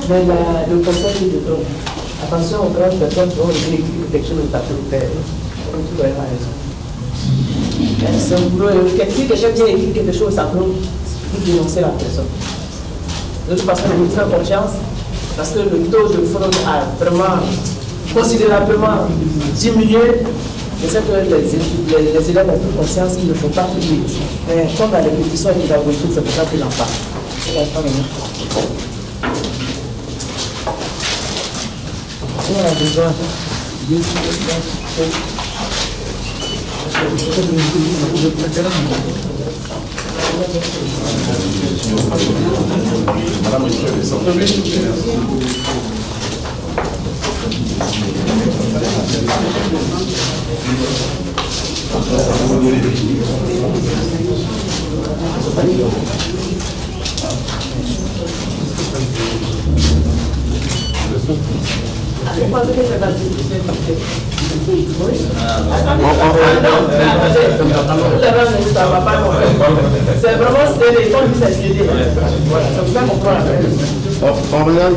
Mais le concept est de donc, attention aux grandes personnes qui ont écrit quelque chose de totalitaire. Tu aurais raison. Si quelqu'un vient écrire quelque chose, ça peut dénoncer la personne. De toute façon, nous faisons confiance parce que le taux de fraude a vraiment considérablement diminué. Je sais que les élèves ont pris conscience qu'il ne faut pas publier. Mais comme la répétition est pédagogique, c'est pour ça qu'il en parle. On a besoin c'est vraiment les temps qui s'est voilà, c'est pour ça qu'on prend la peine.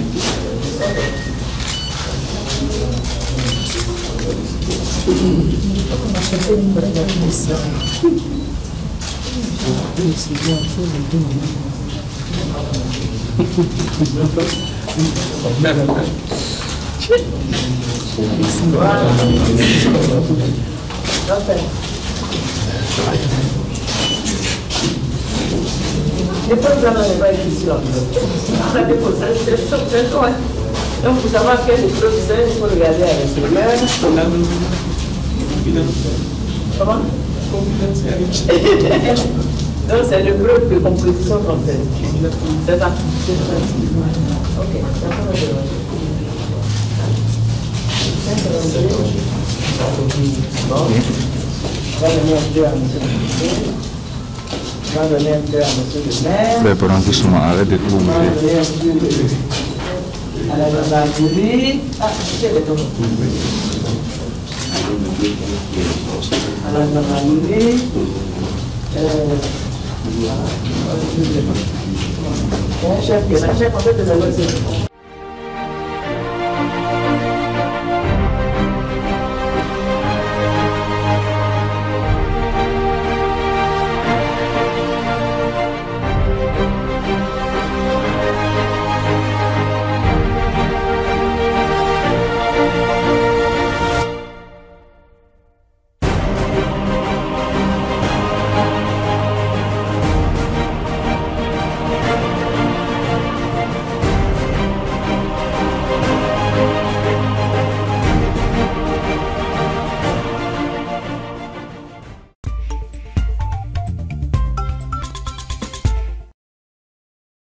Les programmes ne vont être ici là. Donc, pour savoir quel est le professeur, il faut regarder à l'intérieur. Comment? Donc, c'est le groupe de composition française. C'est ça. Ok. Bon. On va donner un peu à monsieur le ministre. On va donner un peu à monsieur le maire. Mais pour un doucement, arrête de tout. On va donner un peu à la gendarmerie. Ah, c'est le nom. À la gendarmerie. Chef, on fait des négociations.